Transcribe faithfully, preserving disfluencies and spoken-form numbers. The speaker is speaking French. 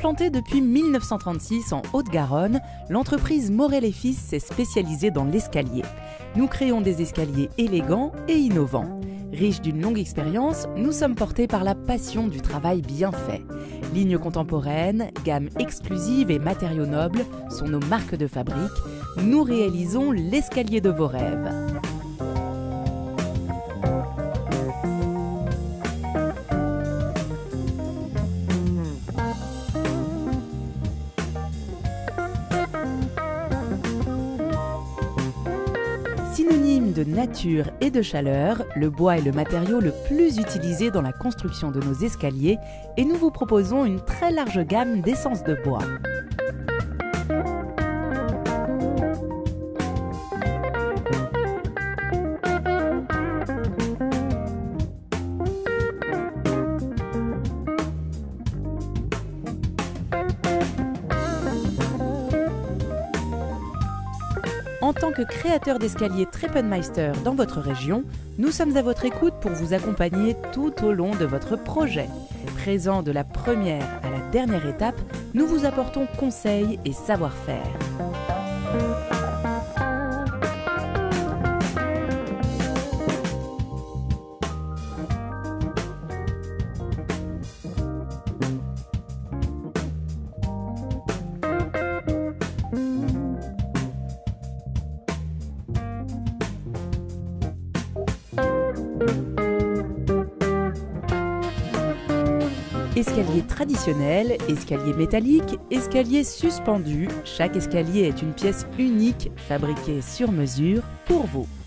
Implantée depuis mille neuf cent trente-six en Haute-Garonne, l'entreprise Morel et Fils s'est spécialisée dans l'escalier. Nous créons des escaliers élégants et innovants. Riches d'une longue expérience, nous sommes portés par la passion du travail bien fait. Lignes contemporaines, gamme exclusive et matériaux nobles sont nos marques de fabrique. Nous réalisons l'escalier de vos rêves. Synonyme de nature et de chaleur, le bois est le matériau le plus utilisé dans la construction de nos escaliers et nous vous proposons une très large gamme d'essences de bois. En tant que créateur d'escaliers Treppenmeister dans votre région, nous sommes à votre écoute pour vous accompagner tout au long de votre projet. Présents de la première à la dernière étape, nous vous apportons conseils et savoir-faire. Escalier traditionnel, escalier métallique, escalier suspendu, chaque escalier est une pièce unique fabriquée sur mesure pour vous.